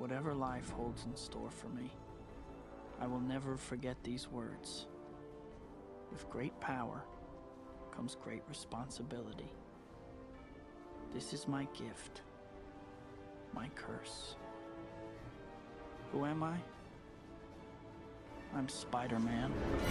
whatever life holds in store for me, I will never forget these words. With great power comes great responsibility. This is my gift, my curse. Who am I? I'm Spider-Man.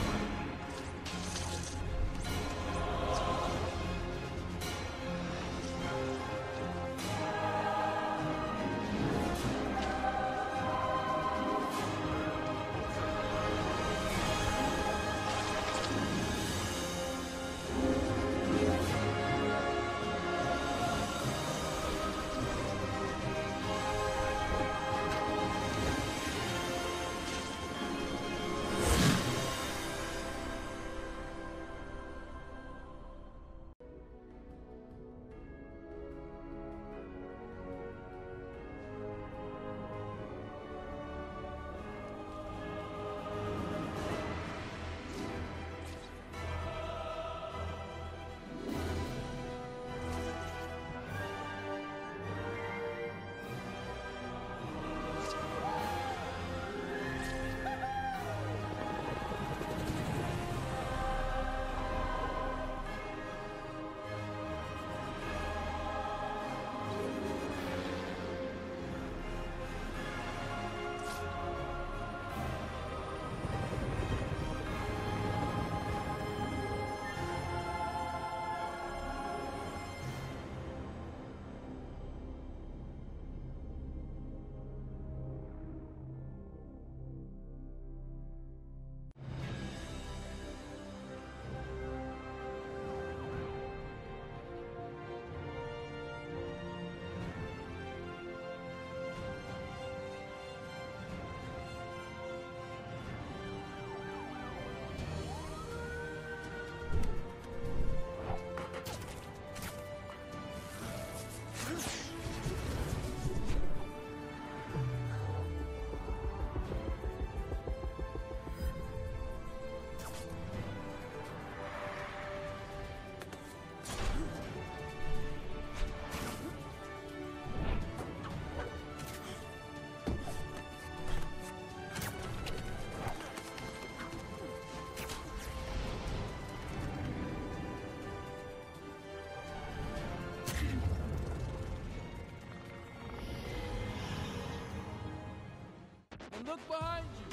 Look behind you.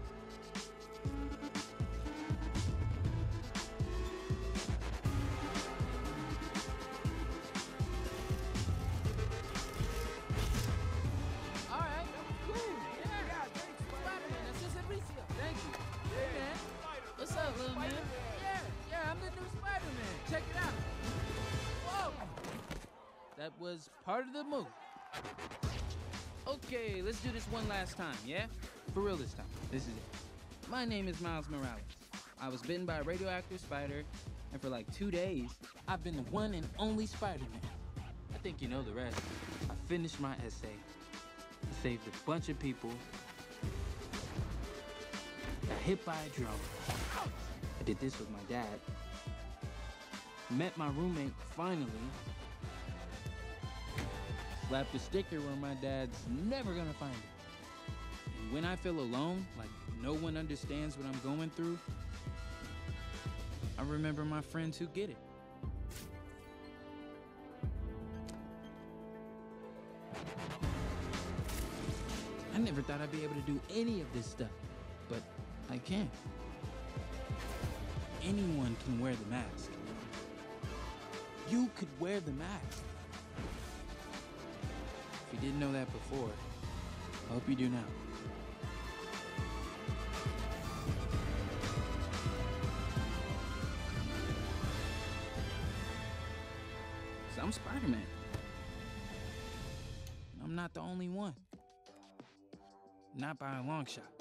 All right, that was cool. Yeah, thanks, Spider-Man. That's just Alicia. Thank you. Hey, man. What's up, little man? Yeah, I'm the new Spider-Man. Check it out. Whoa! That was part of the move. Okay, let's do this one last time, yeah? For real this time. This is it. My name is Miles Morales. I was bitten by a radioactive spider, and for like 2 days, I've been the one and only Spider-Man. I think you know the rest. I finished my essay. I saved a bunch of people. Got hit by a drone. I did this with my dad. Met my roommate finally. Slapped a sticker where my dad's never gonna find it. And when I feel alone, like no one understands what I'm going through, I remember my friends who get it. I never thought I'd be able to do any of this stuff, but I can. Anyone can wear the mask. You could wear the mask. If you didn't know that before, I hope you do now. 'Cause I'm Spider-Man. I'm not the only one. Not by a long shot.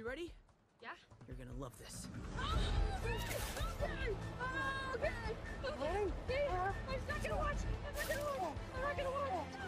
You ready? Yeah? You're gonna love this. Oh, okay! Okay! Okay! I'm not gonna watch! I'm not gonna watch! I'm not gonna watch!